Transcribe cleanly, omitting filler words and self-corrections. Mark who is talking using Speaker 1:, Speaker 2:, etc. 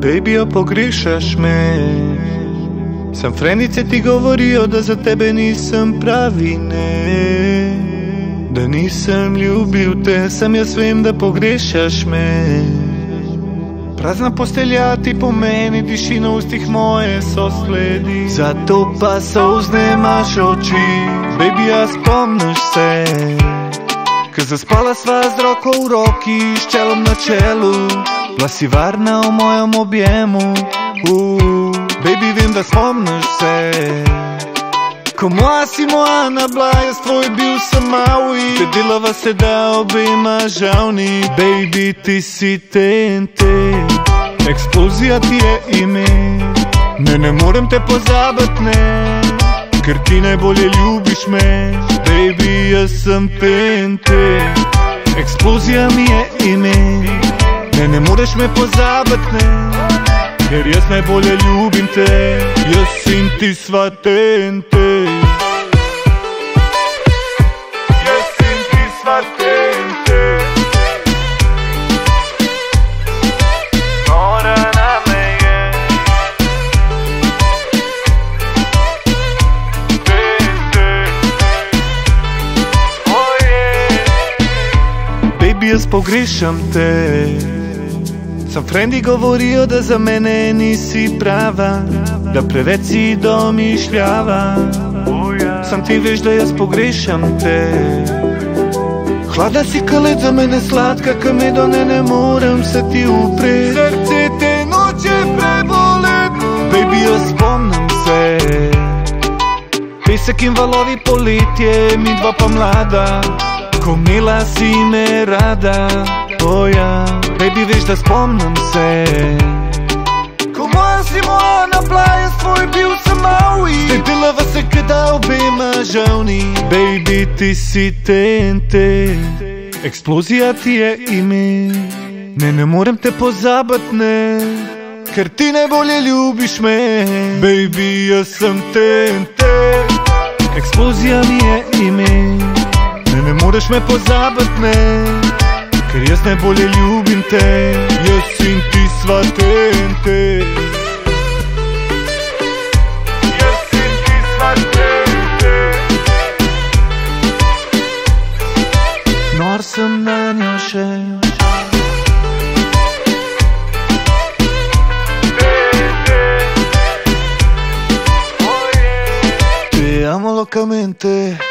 Speaker 1: Baby, pogrišaš me. Sam frenice ti govorio da za tebe nisam pravi, ne. Da nisam ljubio te, sam ja svem da pogrešaš me. Prazna postelja ti po meni, tišina ustih moje sosledi. Zato pa sauznemaš oči, baby, ja spomniš se. Kad zaspala sva z roko u roki, s čelom na čelu, bila si varna u mojom objemu. Baby, vem da spomniš se. Ko moja si moja nabla, jaz tvoj bil sam maui. Te delava se da obema žavni. Baby, ti si TNT, eksplozija ti je ime. Ne morem te pozabat, ne, ker ti najbolje ljubiš me. Baby, jaz sem TNT, eksplozija mi je ime. Ne moreš me pozabat, ne, ker jaz najbolje ljubim te. Jaz in ti sva TNT. Jaz in ti sva TNT. Nora na me je TNT. Oh yeah. Baby, jaz pogrešam te. Sam frendi govorio da za mene nisi prava, da preveč si domišljava. Sam ti veš da jaz pogrešam te. Hlada si ka led, za mene slatka, ka me do ne morem se ti upret. Srce te noće prebolet. Baby, jaz spomnim se. Pesek in valovi poletje, mi dva pa mlada, ko imela si me rada. Oh ja, baby, veš da spomnim se. Ko moja si moja nabla, jaz tvoj bil sam maui. Te delava se kada obema žavni. Baby, ti si TNT, eksplozija ti je ime. Ne morem te pozabat, ne, ker ti najbolje ljubiš me. Baby, jaz sem TNT, eksplozija mi je ime. Ne moreš me pozabat, ne, ker jaz najbolje ljubim te. Jaz in ti sva TNT. Jaz in ti sva TNT. Nor sem na njo še. TNT. Te amo locamente.